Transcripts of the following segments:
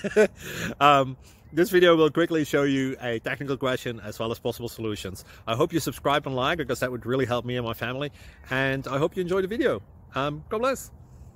This video will quickly show you a technical question as well as possible solutions. I hope you subscribe and like, because that would really help me and my family. And I hope you enjoy the video. God bless.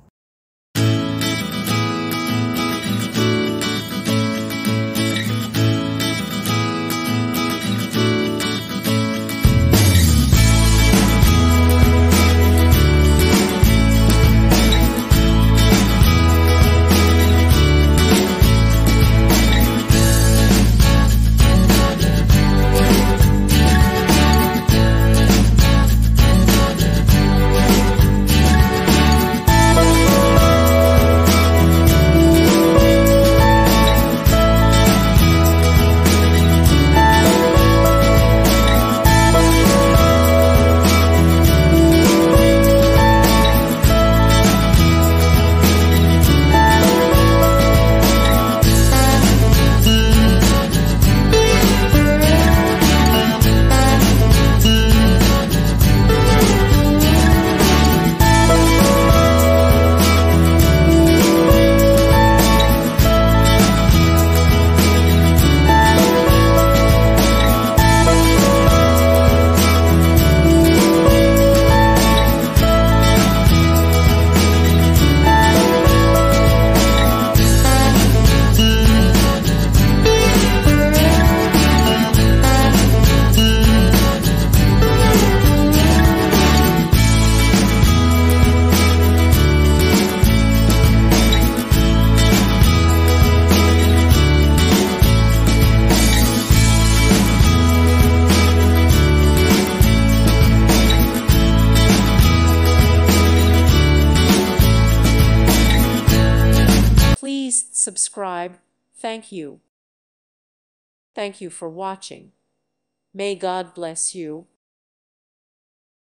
Please subscribe. Thank you. Thank you for watching. May God bless you.